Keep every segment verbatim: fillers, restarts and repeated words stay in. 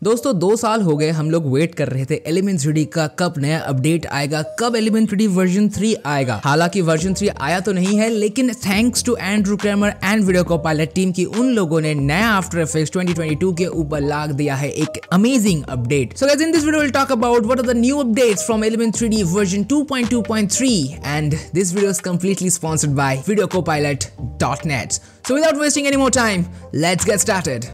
दोस्तों दो साल हो गए हम लोग वेट कर रहे थे एलिमेंट थ्री डी का कब नया अपडेट आएगा, कब Element three D version three आएगा। हालांकि वर्जन थ्री आया तो नहीं है, लेकिन thanks to Andrew Kramer and Video Copilot team की उन लोगों ने नया After Effects twenty twenty two के ऊपर लाग दिया है एक amazing update. So guys, in this video will talk about what are the new updates from Element three D version two point two point three and this video is completely sponsored by Video Copilot dot net. So without wasting any more time, let's get started.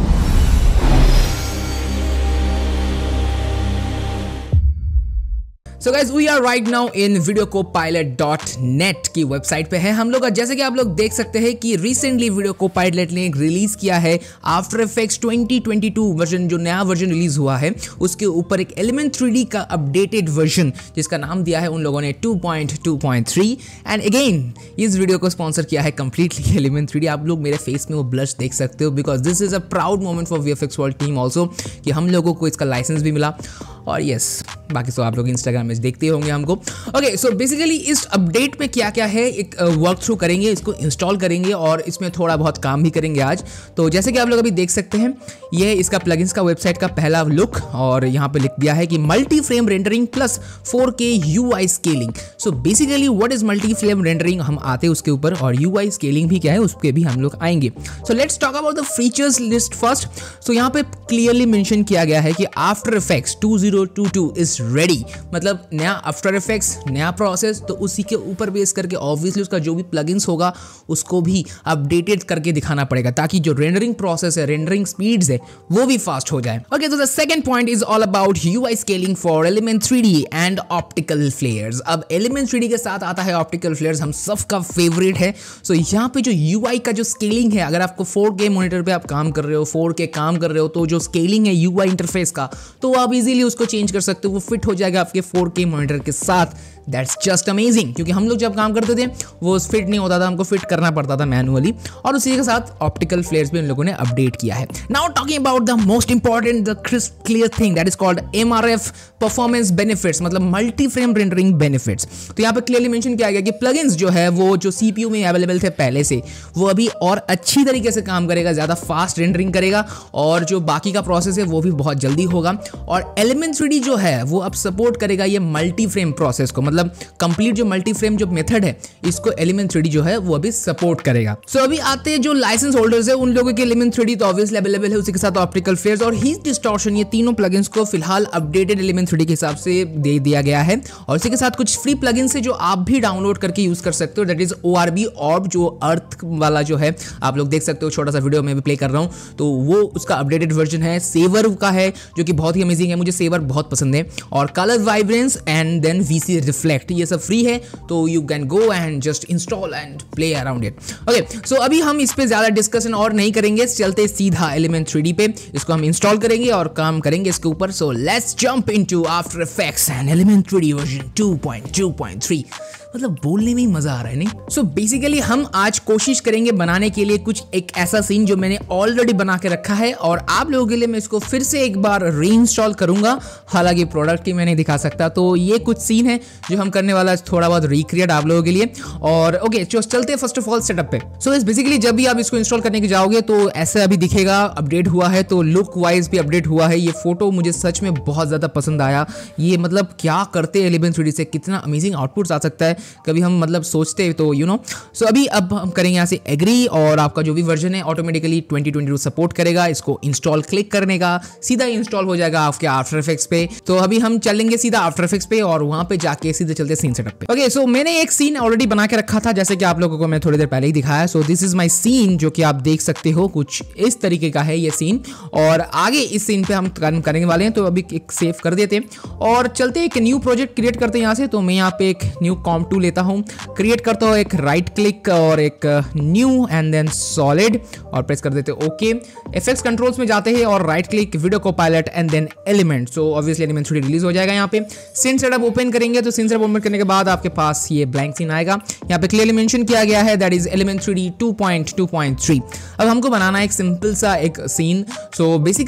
So guys, we are right now in Video Copilot dot net की website पे है हम लोग। जैसे कि आप लोग देख सकते हैं कि रिसेंटली वीडियो कोपायलट ने एक रिलीज किया है After Effects twenty twenty two version, जो नया वर्जन रिलीज हुआ है उसके ऊपर एक एलिमेंट थ्री डी का अपडेटेड वर्जन जिसका नाम दिया है उन लोगों ने two point two point three. And again इस वीडियो को स्पॉन्सर किया है कंप्लीटली एलिमेंट थ्री डी। आप लोग मेरे फेस में वो ब्लश देख सकते हो because this is a proud moment for VFX World team also कि हम लोगों को इसका लाइसेंस भी मिला। और यस, बाकी तो आप लोग इंस्टाग्राम में देखते होंगे हमको। ओके, सो बेसिकली इस अपडेट में क्या क्या है एक वर्क थ्रू करेंगे, इसको इंस्टॉल करेंगे और इसमें थोड़ा बहुत काम भी करेंगे आज। तो जैसे कि आप लोग अभी देख सकते हैं, ये इसका प्लगइन्स का वेबसाइट का पहला लुक और यहाँ पे लिख दिया है कि multi frame rendering plus four के UI scaling. So basically what is multi frame rendering, हम आते हैं उसके ऊपर, और यूआई स्केलिंग भी क्या है उसके भी हम लोग आएंगे। So let's talk about the features list first. So यहाँ पे क्लियरली मेंशन किया गया है कि After Effects two thousand twenty two is ready, मतलब नया आफ्टर इफेक्ट्स नया प्रोसेस, तो उसी के ऊपर बेस करके ऑब्वियसली उसका जो भी प्लगइन्स होगा उसको भी अपडेटेड करके दिखाना पड़ेगा ताकि जो रेंडरिंग प्रोसेस है, रेंडरिंग स्पीड्स है, वो भी फास्ट हो जाए। ओके, तो the second point is all about UI scaling for Element three D and optical flares. अब एलिमेंट थ्री डी के साथ आता है ऑप्टिकल फ्लेयर्स, हम सबका फेवरेट है। सो so, यहाँ पे जो यूआई का जो स्केलिंग है, अगर आपको फोर के मॉनिटर पे आप काम कर रहे हो, फोर के काम कर रहे हो, तो जो स्केलिंग है यूआई इंटरफेस का, तो आप इजीली उसको चेंज कर सकते हो, वो फिट हो जाएगा आपके फोर के मॉनिटर के साथ। दैट्स जस्ट अमेजिंग, क्योंकि हम लोग जब काम करते थे वो फिट नहीं होता था, हमको फिट करना पड़ता था मैनुअली, और उसी के साथ ऑप्टिकल फ्लेयर्स भी उन लोगों ने अपडेट किया है। Now talking about the most important, the crisp clear thing that is called MRF performance benefits, मतलब मल्टी फ्रेम रेंडरिंग बेनिफिट्स। तो यहाँ पे क्लियरली मेंशन किया गया कि प्लगइन्स जो है वो जो सीपीयू में अवेलेबल थे पहले से, वो अभी और अच्छी तरीके से काम करेगा, ज्यादा फास्ट रेंडरिंग करेगा, और जो बाकी का प्रोसेस है वो भी बहुत जल्दी होगा। और एलिमेंट थ्री डी जो है वो अब सपोर्ट करेगा ये मल्टी फ्रेम प्रोसेस को, मतलब कंप्लीट जो मल्टी फ्रेम जो मेथड है इसको एलिमेंट थ्री डी जो है वो अभी सपोर्ट करेगा। सो so, अभी आते हैं जो लाइसेंस होल्डर्स है उन लोगों के एलिमेंट थ्री डी तो ऑब्वियसली अवेलेबल है, उसी के साथ ऑप्टिकल फ्लेयर्स और हीट डिस्टॉर्शन, ये तीनों प्लगइन्स को फिलहाल अपडेटेड एलिमेंट थ्री डी के हिसाब से दे दिया गया है। और इसी के साथ कुछ फ्री प्लगइन्स है जो आप भी डाउनलोड करके यूज कर सकते हो, दैट इज ओआरबी ऑर्ब, जो अर्थ वाला जो है आप लोग देख सकते हो, छोटा सा वीडियो में भी प्ले कर रहा हूं, तो वो उसका अपडेटेड वर्जन है। सेवर का है जो कि बहुत ही अमेजिंग है, मुझे सेवर बहुत पसंद है। और colour vibrance and then VC reflect, ये सब फ्री है, तो you can go and just install and play around it. Okay, so अभी हम इस पे ज्यादा डिस्कशन और नहीं करेंगे, चलते सीधा एलिमेंट थ्री डी पे, इसको हम इंस्टॉल करेंगे और काम करेंगे इसके ऊपर। So let's jump into After Effects and Element three D version two point two point three. मतलब बोलने में ही मजा आ रहा है, नहीं? सो so बेसिकली हम आज कोशिश करेंगे बनाने के लिए कुछ एक ऐसा सीन जो मैंने ऑलरेडी बना के रखा है, और आप लोगों के लिए मैं इसको फिर से एक बार रीइंस्टॉल करूंगा। हालांकि प्रोडक्ट ही मैं नहीं दिखा सकता, तो ये कुछ सीन है जो हम करने वाला थोड़ा बहुत रिक्रिएट आप लोगों के लिए। और ओके, okay, चलते हैं फर्स्ट ऑफ ऑल सेटअप पे। सो so, बेसिकली जब भी आप इसको इंस्टॉल करने के जाओगे तो ऐसा अभी दिखेगा, अपडेट हुआ है, तो लुक वाइज भी अपडेट हुआ है। ये फोटो मुझे सच में बहुत ज्यादा पसंद आया। ये मतलब क्या करते हैं एलिमेंट थ्री डी से, कितना अमेजिंग आउटपुट आ सकता है, कभी हम मतलब सोचते तो यू नो। सो अभी अब हम करेंगे यहाँ से एग्री, और आपका जो भी वर्जन है automatically twenty twenty two support करेगा। इसको इंस्टॉल क्लिक करने का सीधा इंस्टॉल हो जाएगा आपके आफ्टर इफेक्ट्स पे। तो अभी हम चलेंगे सीधा आफ्टर इफेक्ट्स पे और वहां पे जाके सीधे चलते सीन सेटअप पे। ओके, सो मैंने एक सीन ऑलरेडी बना के रखा था, जैसे कि आप लोगों को मैं थोड़ी देर पहले ही दिखाया। So this is my scene, जो कि आप देख सकते हो कुछ इस तरीके का है ये सीन, और आगे इस सीन पे हम काम करने वाले हैं। तो अभी एक सेव कर देते हैं और चलते एक न्यू प्रोजेक्ट क्रिएट करते हैं यहाँ से। तो मैं यहाँ पे एक न्यू कॉम्प टू लेता हूँ, क्रिएट करता हूँ एक राइट क्लिक और एक न्यू एंड देन सॉलिड, और प्रेस कर देते हैं ओके। इफेक्ट्स कंट्रोल्स में जाते हैं और right click Video Copilot and then Element. So obviously Element three D release हो जाएगा। यहाँ पे सीन सेटअप ओपन करेंगे, तो सीन सेटअप ओपन करने के बाद आपके पास ये ब्लैंक सीन आएगा। यहाँ पे क्लियरली मेंशन किया गया है that is Element three D two point two point three. अब हमको बनाना है एक सिंपल सा एक सीन। सो बेसिकली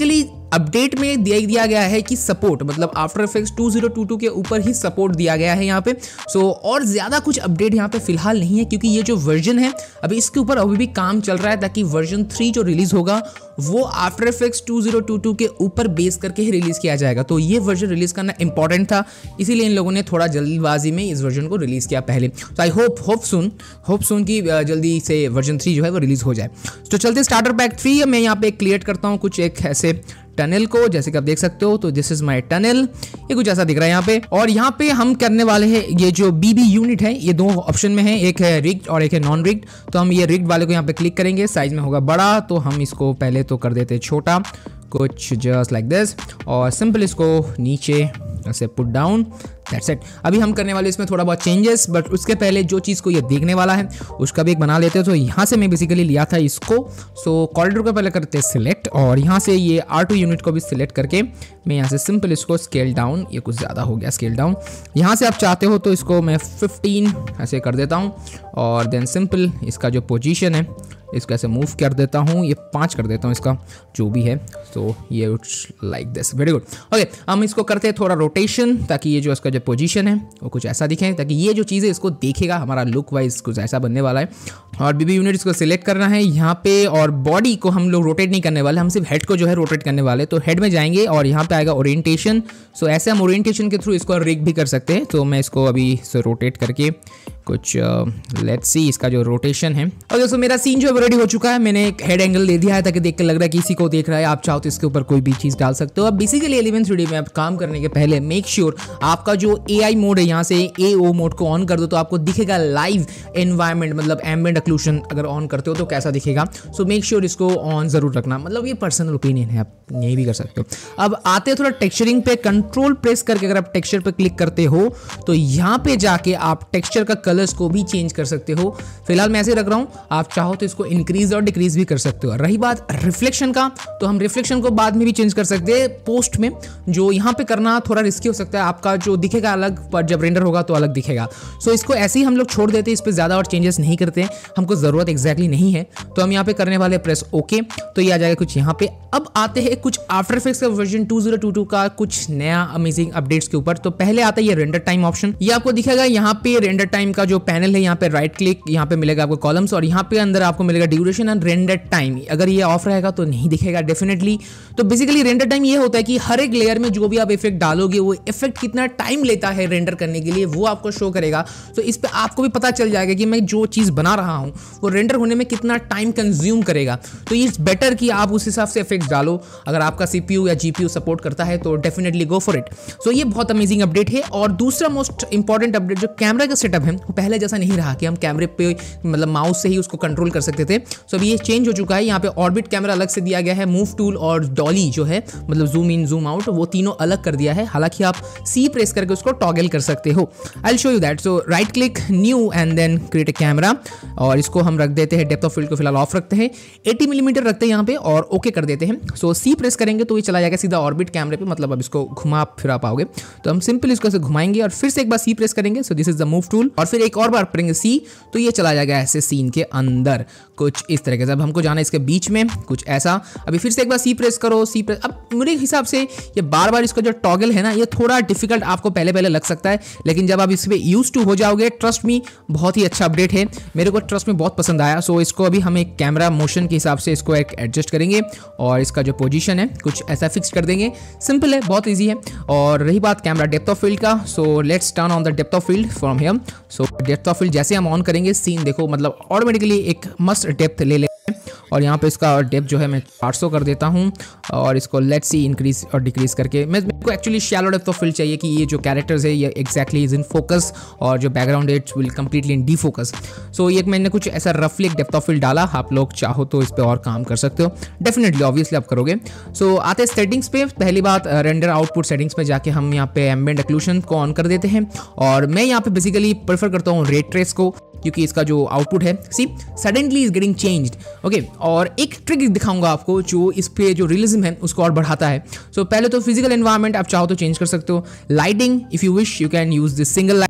अपडेट में दिया दिया गया है कि सपोर्ट मतलब आफ्टर इफेक्ट्स टू थाउज़ेंड बाईस के ऊपर ही सपोर्ट दिया गया है यहाँ पे। सो so, और ज़्यादा कुछ अपडेट यहाँ पे फिलहाल नहीं है क्योंकि ये जो वर्जन है अभी इसके ऊपर अभी भी काम चल रहा है, ताकि वर्जन थ्री जो रिलीज होगा वो आफ्टर इफेक्ट्स टू थाउज़ेंड बाईस के ऊपर बेस करके ही रिलीज किया जाएगा। तो ये वर्जन रिलीज करना इंपॉर्टेंट था, इसीलिए इन लोगों ने थोड़ा जल्दीबाजी में इस वर्जन को रिलीज किया पहले। तो I hope hope soon hope soon की जल्दी से वर्जन थ्री जो है वो रिलीज हो जाए। तो चलते स्टार्टर पैक थ्री, मैं यहाँ पे क्लियर करता हूँ कुछ एक ऐसे टनल को, जैसे कि आप देख सकते हो। तो दिस इज माय टनल, ये कुछ ऐसा दिख रहा है यहाँ पे। और यहाँ पे हम करने वाले हैं ये जो बीबी यूनिट है, ये दो ऑप्शन में है, एक है रिग्ड और एक है नॉन रिग्ड। तो हम ये रिग्ड वाले को यहाँ पे क्लिक करेंगे, साइज में होगा बड़ा, तो हम इसको पहले तो कर देते छोटा कुछ जस्ट लाइक दिस, और सिंपल इसको नीचे ऐसे पुट डाउन, दैट्स इट। अभी हम करने वाले इसमें थोड़ा बहुत चेंजेस, बट उसके पहले जो चीज़ को ये देखने वाला है उसका भी एक बना लेते हैं। तो यहाँ से मैं बेसिकली लिया था इसको, सो कॉरिडोर को पहले करते हैं सिलेक्ट, और यहाँ से ये आर टू यूनिट को भी सिलेक्ट करके मैं यहाँ से सिंपल इसको स्केल डाउन, ये कुछ ज़्यादा हो गया स्केल डाउन। यहाँ से आप चाहते हो तो इसको मैं फिफ्टीन ऐसे कर देता हूँ, और देन सिंपल इसका जो पोजीशन है इसको ऐसे मूव कर देता हूँ, ये पाँच कर देता हूँ इसका जो भी है। तो ये like this, very good. Okay, हम इसको करते हैं थोड़ा रोटेशन, ताकि ये जो इसका जो पोजीशन है वो कुछ ऐसा दिखे, ताकि ये जो चीज़ है इसको देखेगा, हमारा लुक वाइज कुछ ऐसा बनने वाला है। और बीबी यूनिट इसको सिलेक्ट करना है यहाँ पे, और बॉडी को हम लोग रोटेट नहीं करने वाले, हम सिर्फ हेड को जो है रोटेट करने वाले। तो हेड में जाएंगे और यहाँ पे आएगा ओरिएंटेशन। सो ऐसे हम ओरिएंटेशन के थ्रू इसको रिग भी कर सकते हैं। तो मैं इसको अभी इसे रोटेट करके कुछ लेट्स सी इसका जो रोटेशन है। और दोस्तों मेरा सीन जो है रेडी हो चुका है, मैंने एक हेड एंगल दे दिया है ताकि देख के लग रहा है कि इसी को देख रहा है। आप चाहो तो इसके ऊपर कोई भी चीज़ डाल सकते हो। अब बेसिकली एलिवेंट थ्री डी में आप काम करने के पहले मेक श्योर sure आपका जो ए आई मोड है यहाँ से ए ओ मोड को ऑन कर दो, तो आपको दिखेगा लाइव एनवायरमेंट, मतलब एम्बिएंट ऑक्लूजन अगर ऑन करते हो तो कैसा दिखेगा। सो मेक श्योर इसको ऑन जरूर रखना, मतलब ये पर्सनल ओपिनियन है, आप नहीं भी कर सकते हो। अब आते हैं थोड़ा टेक्सचरिंग पे, कंट्रोल प्रेस करके अगर आप टेक्सचर पे क्लिक करते हो तो यहाँ पे जाके आप टेक्सचर का कलर्स को भी चेंज कर सकते हो। फिलहाल मैं ऐसे रख रहा हूं, आप चाहो तो इसको इंक्रीज और डिक्रीज भी कर सकते हो। रही बात रिफ्लेक्शन का, तो हम रिफ्लेक्शन को बाद में भी चेंज कर सकते हैं पोस्ट में। जो यहाँ पे करना थोड़ा रिस्की हो सकता है, आपका जो दिखेगा अलग, पर जब रेंडर होगा तो अलग दिखेगा। सो इसको ऐसे ही हम लोग छोड़ देते हैं, इस पर ज्यादा और चेंजेस नहीं करते हैं, हमको जरूरत एग्जैक्टली नहीं है। तो हम यहाँ पे करने वाले प्रेस ओके, तो ये आ जाएगा कुछ यहाँ पे। अब आते हैं कुछ आफ्टर इफेक्ट्स का वर्जन टू थाउज़ेंड बाईस का कुछ नया अमेजिंग अपडेट्स के ऊपर। तो पहले आता है ये रेंडर टाइम ऑप्शन, ये आपको दिखेगा यहाँ पे रेंडर टाइम का जो पैनल है, यहाँ पे राइट क्लिक, यहाँ पे मिलेगा आपको कॉलम्स, और यहाँ पे अंदर आपको मिलेगा ड्यूरेशन एंड रेंडर टाइम। अगर ये ऑफ रहेगा तो नहीं दिखेगा डेफिनेटली। तो बेसिकली रेंडर टाइम ये होता है कि हर एक लेयर में जो भी आप इफेक्ट डालोगे वो इफेक्ट कितना टाइम लेता है रेंडर करने के लिए, वो आपको शो करेगा। तो इस पे आपको भी पता चल जाएगा कि मैं जो चीज़ बना रहा हूँ वो रेंडर होने में कितना टाइम कंज्यूम करेगा। तो इट्स बेटर कि आप उस हिसाब से इफेक्ट डालो। अगर आपका सीपीयू या जीपीयू सपोर्ट करता है तो definitely go for it. So ये बहुत अमेजिंग अपडेट है। और दूसरा मोस्ट इंपॉर्टेंट अपडेट, जो कैमरा का सेटअप है वो पहले जैसा नहीं रहा कि हम कैमरे पे मतलब माउस से ही उसको कंट्रोल कर सकते थे। सो अभी ये चेंज हो चुका है, यहाँ पे ऑर्बिट कैमरा अलग से दिया गया है, मूव टूल और डॉली जो है मतलब जूम इन जूम आउट, वो तीनों अलग कर दिया है। हालांकि आप सी प्रेस करके उसको टॉगल कर सकते हो। I will show you that. So right click new and then create a camera, और इसको हम रख देते हैं डेप्थ ऑफ फील्ड को फिलहाल ऑफ रखते हैं, अस्सी मिलीमीटर रखते हैं यहाँ पे, और ओके कर देते हैं। सो सी प्रेस करेंगे तो ये चला जाएगा सीधा ऑर्बिट कैमरे पे, मतलब अब इसको घुमा फिरा पाओगे। तो हम सिंपल इसको ऐसे घुमाएंगे और फिर से एक बार सी प्रेस करेंगे, so this is the move tool, और फिर एक और बार करेंगे सी, तो ये चला जाएगा ऐसे सीन के अंदर कुछ इस तरीके से। अब हमको जाना है इसके बीच में कुछ ऐसा। अभी फिर से एक बार सी प्रेस करो, सी प्रेस। अब मेरे हिसाब से ये बार बार इसका जो टॉगल है ना, ये थोड़ा डिफिकल्ट आपको पहले पहले लग सकता है, लेकिन जब आप इस पे यूज टू हो जाओगे, ट्रस्ट मी बहुत ही अच्छा अपडेट है, मेरे को ट्रस्ट में बहुत पसंद आया। सो इसको अभी हम एक कैमरा मोशन के हिसाब से इसको एक एडजस्ट करेंगे, और इसका जो पोजीशन है कुछ ऐसा फिक्स कर देंगे। सिंपल है, बहुत ईजी है। और रही बात कैमरा डेप्थ ऑफ फील्ड का, so let's turn on the depth of field from here. So depth of field जैसे हम ऑन करेंगे, सीन देखो मतलब ऑटोमेटिकली एक मस्त डेप्थ ले ले, और यहाँ पे इसका डेप्थ जो है मैं आठ सौ कर देता हूँ, और इसको लेट्स सी इंक्रीज और डिक्रीज करके। मैं मेरे को actually shallow depth of field चाहिए कि ये जो कैरेक्टर्स है ये एक्जैक्टली इज इन फोकस, और जो बैकग्राउंड है it's will completely in defocus. सो ये मैंने कुछ ऐसा रफली एक डेप्थ ऑफ फील्ड डाला, आप लोग चाहो तो इस पर और काम कर सकते हो, डेफिनेटली ऑब्वियसली आप करोगे। सो so, आते हैं सेटिंग्स पे। पहली बात रेंडर आउटपुट सेटिंग्स पे जाके हम यहाँ पे एम्बिएंट ऑक्लूजन को ऑन कर देते हैं, और मैं यहाँ पे बेसिकली प्रेफर करता हूँ रे ट्रेस को, क्योंकि इसका जो आउटपुट है see suddenly is getting changed. Okay, और एक ट्रिक दिखाऊंगा आपको जो इस पे जो रियलिज्म है उसको और बढ़ाता है। सो so, पहले तो फिजिकल एनवायरनमेंट आप चाहो तो चेंज कर सकते हो। Lighting, if you wish you can use this single light.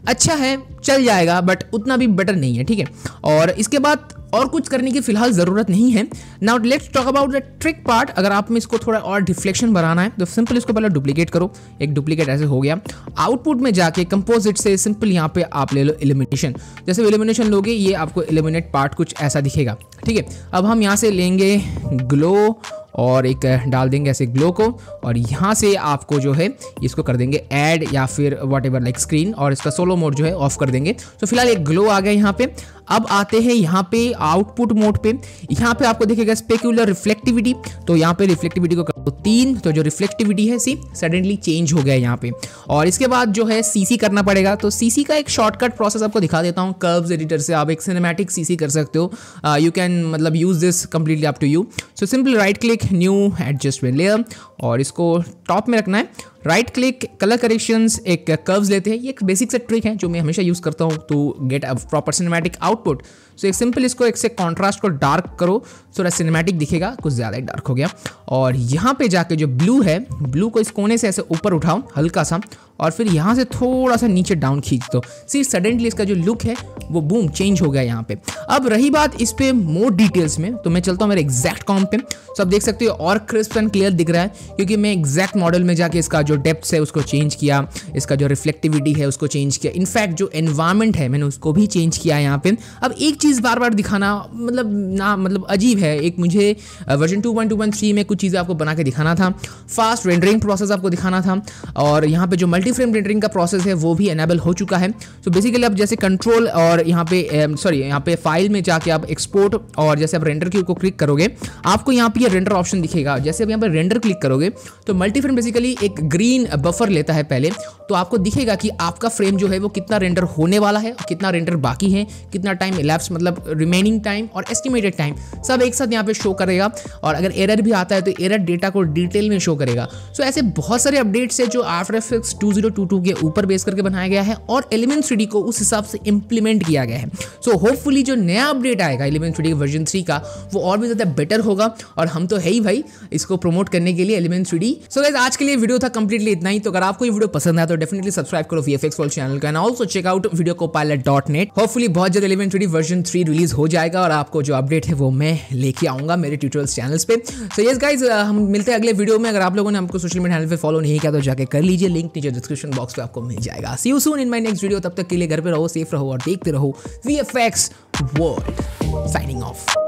अच्छा है, चल जाएगा, बट उतना भी बेटर नहीं है, ठीक है। और इसके बाद और कुछ करने की फिलहाल ज़रूरत नहीं है। Now let's talk about the trick part. अगर आप में इसको थोड़ा और डिफ्लेक्शन बनाना है तो सिंपल इसको पहले डुप्लीकेट करो। एक डुप्लीकेट ऐसे हो गया। आउटपुट में जाके कंपोजिट से सिंपल यहाँ पे आप ले लो इल्यूमिनेशन। जैसे इल्यूमिनेशन लोगे ये आपको इल्यूमिनेट पार्ट कुछ ऐसा दिखेगा, ठीक है। अब हम यहाँ से लेंगे ग्लो और एक डाल देंगे ऐसे ग्लो को, और यहाँ से आपको जो है इसको कर देंगे ऐड या फिर वॉट एवर लाइक स्क्रीन, और इसका सोलो मोड जो है ऑफ कर देंगे। तो फिलहाल एक ग्लो आ गया यहाँ पे। अब आते हैं यहाँ पे आउटपुट मोड पे। यहाँ पे आपको दिखेगा स्पेक्युलर रिफ्लेक्टिविटी, तो यहाँ पे रिफ्लेक्टिविटी को कर दो तीन, तो जो रिफ्लेक्टिविटी है सी सडनली चेंज हो गया यहाँ पे। और इसके बाद जो है सीसी करना पड़ेगा। तो सीसी का एक शॉर्टकट प्रोसेस आपको दिखा देता हूँ। कर्व्स एडिटर से आप एक सिनेमैटिक सीसी कर सकते हो। यू कैन मतलब use this completely up to you. So simple right click new adjustment layer, और इसको टॉप में रखना है। राइट क्लिक कलर करेक्शंस, एक कर्व्स लेते हैं। ये एक बेसिक से ट्रिक है जो मैं हमेशा यूज़ करता हूँ to get a proper cinematic output. So एक सिंपल इसको एक से कॉन्ट्रास्ट को डार्क करो, थोड़ा सिनेमैटिक दिखेगा, कुछ ज़्यादा ही डार्क हो गया। और यहाँ पे जाके जो ब्लू है, ब्लू को इस कोने से ऐसे ऊपर उठाओ हल्का सा, और फिर यहाँ से थोड़ा सा नीचे डाउन खींच दो। सी सडनली इसका जो लुक है वो बूम चेंज हो गया यहाँ पे। अब रही बात इस पे मोर डिटेल्स में, तो मैं चलता हूँ मेरे एग्जैक्ट कॉम पे। तो आप देख सकते हो और क्रिस्प एंड क्लियर दिख रहा है, क्योंकि मैं एग्जैक्ट मॉडल में जाके इसका जो डेप्थ है उसको चेंज किया, इसका जो रिफ्लेक्टिविटी है उसको चेंज किया, इनफैक्ट जो एनवायरमेंट है मैंने उसको भी चेंज किया यहाँ पे। अब एक चीज़ बार बार दिखाना मतलब ना मतलब अजीब है। एक मुझे version two point two point three में कुछ चीज़ें आपको बना के दिखाना था, फास्ट रेंडरिंग प्रोसेस आपको दिखाना था, और यहाँ पे जो मल्टी फ्रेम रेंडरिंग का प्रोसेस है वो भी एनेबल हो चुका है। तो बेसिकली आप जैसे कंट्रोल और यहाँ पे सॉरी यहाँ पे फाइल में जाके आप एक्सपोर्ट, और जैसे आप रेंडर की को क्लिक करोगे आपको यहाँ पे ये रेंडर ऑप्शन दिखेगा। जैसे आप यहाँ पे रेंडर क्लिक करोगे तो मल्टी फ्रेम बेसिकली एक ग्रीन बफर लेता है पहले, तो आपको दिखेगा कि आपका फ्रेम जो है वो कितना रेंडर होने वाला है, कितना रेंडर बाकी है, कितना टाइम इलैप्स मतलब रिमेनिंग टाइम और एस्टिमेटेड टाइम सब एक साथ यहाँ पे शो करेगा। और अगर एरर भी आता है तो एरर डेटा को डिटेल में शो करेगा। सो ऐसे बहुत सारे अपडेट्स है जो After Effects two thousand twenty two के ऊपर बेस करके बनाया गया है, और एलिमेंट्स थ्री डी को उस हिसाब से इंप्लीमेंट किया गया है। सो होपफुली जो नया अपडेट आएगा Elements three D version three का वो और भी ज़्यादा बेटर होगा, और हम तो है ही भाई इसको प्रमोट करने के लिए Elements three D. So guys आज के लिए वीडियो था कंप्लीटली इतना ही। तो अगर आपको ये वीडियो पसंद आया तो डेफिनेटली सब्सक्राइब करो वीएफएक्स वर्ल्ड चैनल का, and also check out Video Copilot dot net. Hopefully बहुत जल्द Elements three D version three release हो जाएगा, और आपको जो अपडेट है वो मैं लेके आऊंगा मेरे ट्यूटोरियल्स चैनल्स पे। सो यस गाइस हम मिलते हैं अगले वीडियो में। अगर आप लोगों ने हमको सोशल मीडिया हैंडल पे फॉलो नहीं किया तो जाके कर लीजिए, लिंक नीचे डिस्क्रिप्शन बॉक्स पे आपको मिल जाएगा। See you soon in my next video. तब तक के लिए घर पे रहो, सेफ रहो और देखते रहो वीएफएक्स वर्ल्ड। Signing off.